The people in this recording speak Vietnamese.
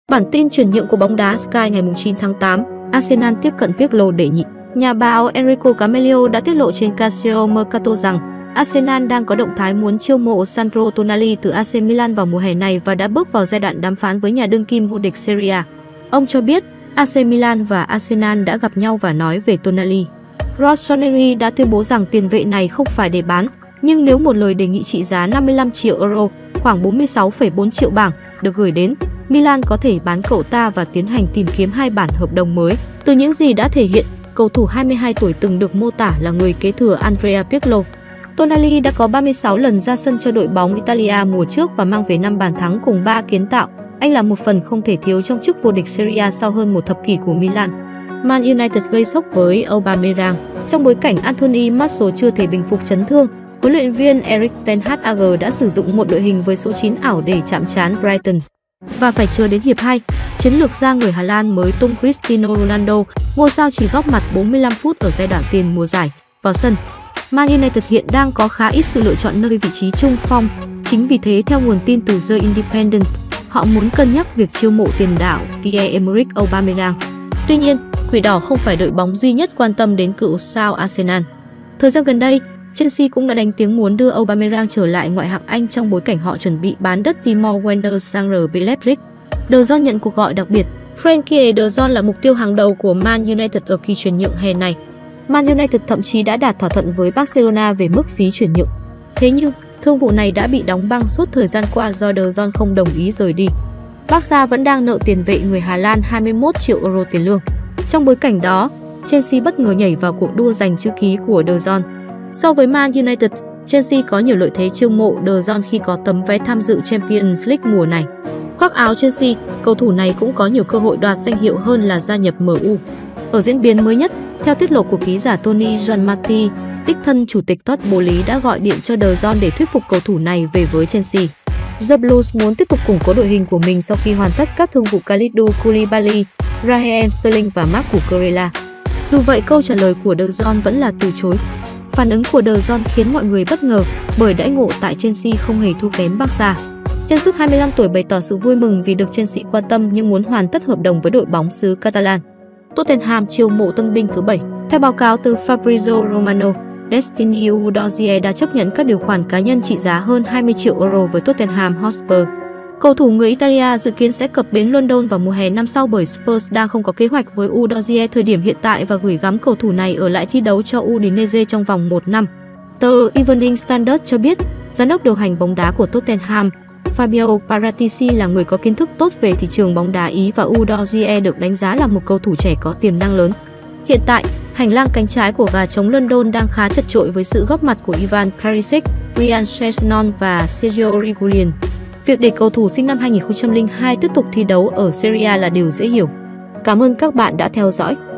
Bản tin chuyển nhượng của bóng đá Sky ngày 9 tháng 8, Arsenal tiếp cận Pirlo để nhị. Nhà báo Enrico Camelio đã tiết lộ trên Calcio Mercato rằng Arsenal đang có động thái muốn chiêu mộ Sandro Tonali từ AC Milan vào mùa hè này và đã bước vào giai đoạn đàm phán với nhà đương kim vô địch Serie A. Ông cho biết AC Milan và Arsenal đã gặp nhau và nói về Tonali. Rossoneri đã tuyên bố rằng tiền vệ này không phải để bán, nhưng nếu một lời đề nghị trị giá 55 triệu euro, khoảng 46,4 triệu bảng, được gửi đến, Milan có thể bán cậu ta và tiến hành tìm kiếm hai bản hợp đồng mới. Từ những gì đã thể hiện, cầu thủ 22 tuổi từng được mô tả là người kế thừa Andrea Pirlo. Tonali đã có 36 lần ra sân cho đội bóng Italia mùa trước và mang về 5 bàn thắng cùng 3 kiến tạo. Anh là một phần không thể thiếu trong chức vô địch Serie A sau hơn một thập kỷ của Milan. Man United gây sốc với Aubameyang. Trong bối cảnh Anthony Martial chưa thể bình phục chấn thương, huấn luyện viên Erik ten Hag đã sử dụng một đội hình với số 9 ảo để chạm trán Brighton. Và phải chờ đến hiệp 2, chiến lược gia người Hà Lan mới tung Cristiano Ronaldo, ngôi sao chỉ góp mặt 45 phút ở giai đoạn tiền mùa giải, vào sân. Man United hiện đang có khá ít sự lựa chọn nơi vị trí trung phong. Chính vì thế, theo nguồn tin từ The Independent, họ muốn cân nhắc việc chiêu mộ tiền đạo Pierre-Emerick Aubameyang. Tuy nhiên, Quỷ đỏ không phải đội bóng duy nhất quan tâm đến cựu sao Arsenal. Thời gian gần đây, Chelsea cũng đã đánh tiếng muốn đưa Aubameyang trở lại ngoại hạng Anh trong bối cảnh họ chuẩn bị bán đất Timo Werner sang RB Leipzig. De Jong nhận cuộc gọi đặc biệt. Frenkie De Jong là mục tiêu hàng đầu của Man United ở kỳ chuyển nhượng hè này. Man United thậm chí đã đạt thỏa thuận với Barcelona về mức phí chuyển nhượng. Thế nhưng, thương vụ này đã bị đóng băng suốt thời gian qua do De Jong không đồng ý rời đi. Barca vẫn đang nợ tiền vệ người Hà Lan 21 triệu euro tiền lương. Trong bối cảnh đó, Chelsea bất ngờ nhảy vào cuộc đua giành chữ ký của De Jong. So với Man United, Chelsea có nhiều lợi thế chiêu mộ De Jong khi có tấm vé tham dự Champions League mùa này. Khoác áo Chelsea, cầu thủ này cũng có nhiều cơ hội đoạt danh hiệu hơn là gia nhập MU. Ở diễn biến mới nhất, theo tiết lộ của ký giả Tony Gianmatti, đích thân chủ tịch Todd Boehly đã gọi điện cho De Jong để thuyết phục cầu thủ này về với Chelsea. The Blues muốn tiếp tục củng cố đội hình của mình sau khi hoàn tất các thương vụ Kalidou Koulibaly, Raheem Sterling và Marc Cucurella. Dù vậy, câu trả lời của De Jong vẫn là từ chối. Phản ứng của De Jong khiến mọi người bất ngờ bởi đãi ngộ tại Chelsea không hề thua kém Barca. Chân sút 25 tuổi bày tỏ sự vui mừng vì được Chelsea quan tâm nhưng muốn hoàn tất hợp đồng với đội bóng xứ Catalan. Tottenham chiêu mộ tân binh thứ 7. Theo báo cáo từ Fabrizio Romano, Destiny Udogie đã chấp nhận các điều khoản cá nhân trị giá hơn 20 triệu euro với Tottenham Hotspur. Cầu thủ người Italia dự kiến sẽ cập bến London vào mùa hè năm sau bởi Spurs đang không có kế hoạch với Udogie thời điểm hiện tại và gửi gắm cầu thủ này ở lại thi đấu cho Udinese trong vòng 1 năm. Tờ Evening Standard cho biết, giám đốc điều hành bóng đá của Tottenham, Fabio Paratici là người có kiến thức tốt về thị trường bóng đá Ý và Udogie được đánh giá là một cầu thủ trẻ có tiềm năng lớn. Hiện tại, hành lang cánh trái của gà trống London đang khá chật chội với sự góp mặt của Ivan Perisic, Ryan Sessegnon và Sergio Reguilon. Việc để cầu thủ sinh năm 2002 tiếp tục thi đấu ở Serie A là điều dễ hiểu. Cảm ơn các bạn đã theo dõi.